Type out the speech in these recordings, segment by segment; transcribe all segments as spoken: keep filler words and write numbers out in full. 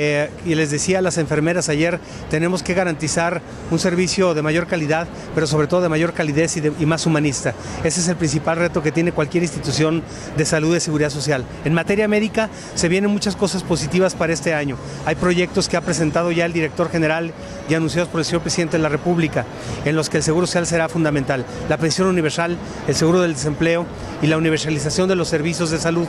Eh, y les decía a las enfermeras ayer, tenemos que garantizar un servicio de mayor calidad, pero sobre todo de mayor calidez y, de, y más humanista. Ese es el principal reto que tiene cualquier institución de salud y de seguridad social. En materia médica se vienen muchas cosas positivas para este año. Hay proyectos que ha presentado ya el director general y anunciados por el señor presidente de la República, en los que el seguro social será fundamental. La pensión universal, el seguro del desempleo y la universalización de los servicios de salud.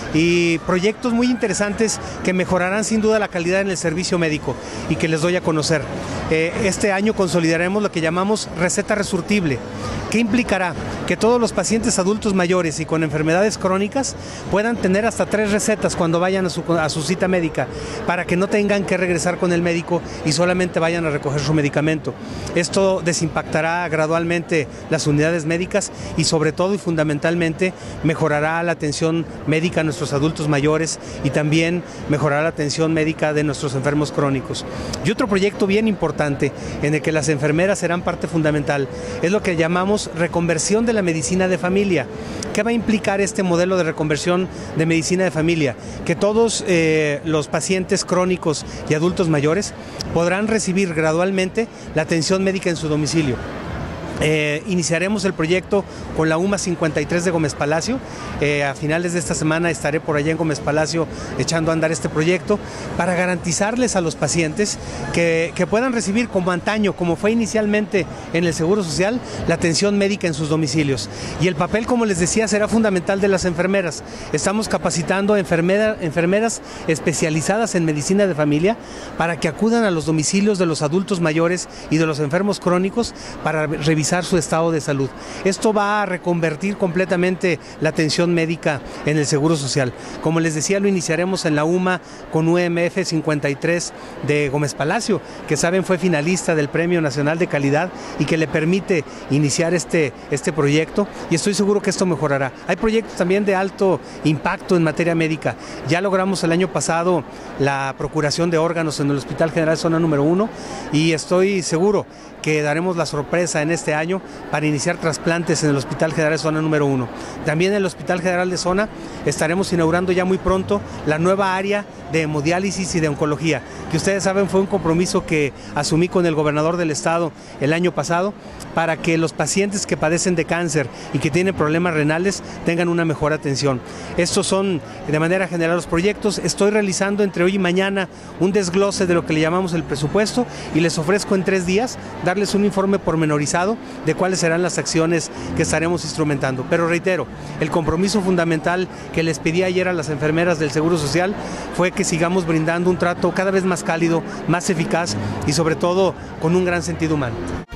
Y proyectos muy interesantes que mejorarán sin duda la calidad en el servicio médico y que les doy a conocer. Eh, este año consolidaremos lo que llamamos receta resurtible. ¿Qué implicará? Que todos los pacientes adultos mayores y con enfermedades crónicas puedan tener hasta tres recetas cuando vayan a su, a su cita médica, para que no tengan que regresar con el médico y solamente vayan a recoger su medicamento. Esto desimpactará gradualmente las unidades médicas y sobre todo y fundamentalmente mejorará la atención médica a nuestros adultos mayores y también mejorará la atención médica de nuestros enfermos crónicos. Y otro proyecto bien importante en el que las enfermeras serán parte fundamental es lo que llamamos reconversión de la medicina de familia. ¿Qué va a implicar este modelo de reconversión de medicina de familia? Que todos eh, los pacientes crónicos y adultos mayores podrán recibir gradualmente la atención médica en su domicilio. Eh, iniciaremos el proyecto con la UMA cincuenta y tres de Gómez Palacio. Eh, a finales de esta semana estaré por allá en Gómez Palacio echando a andar este proyecto para garantizarles a los pacientes que, que puedan recibir como antaño, como fue inicialmente en el Seguro Social, la atención médica en sus domicilios. Y el papel, como les decía, será fundamental de las enfermeras. Estamos capacitando a enfermera, enfermeras especializadas en medicina de familia para que acudan a los domicilios de los adultos mayores y de los enfermos crónicos para revisar su estado de salud. Esto va a reconvertir completamente la atención médica en el Seguro Social. Como les decía, lo iniciaremos en la UMA con U M F cincuenta y tres de Gómez Palacio, que saben fue finalista del Premio Nacional de Calidad y que le permite iniciar este, este proyecto, y estoy seguro que esto mejorará. Hay proyectos también de alto impacto en materia médica. Ya logramos el año pasado la procuración de órganos en el Hospital General Zona número uno y estoy seguro que daremos la sorpresa en este año para iniciar trasplantes en el Hospital General Zona número uno. También en el Hospital General de Zona estaremos inaugurando ya muy pronto la nueva área de hemodiálisis y de oncología, que ustedes saben fue un compromiso que asumí con el gobernador del estado el año pasado, para que los pacientes que padecen de cáncer y que tienen problemas renales tengan una mejor atención. Estos son de manera general los proyectos. Estoy realizando entre hoy y mañana un desglose de lo que le llamamos el presupuesto y les ofrezco en tres días darles un informe pormenorizado de cuáles serán las acciones que estaremos instrumentando. Pero reitero, el compromiso fundamental que les pedí ayer a las enfermeras del Seguro Social fue que sigamos brindando un trato cada vez más cálido, más eficaz y sobre todo con un gran sentido humano.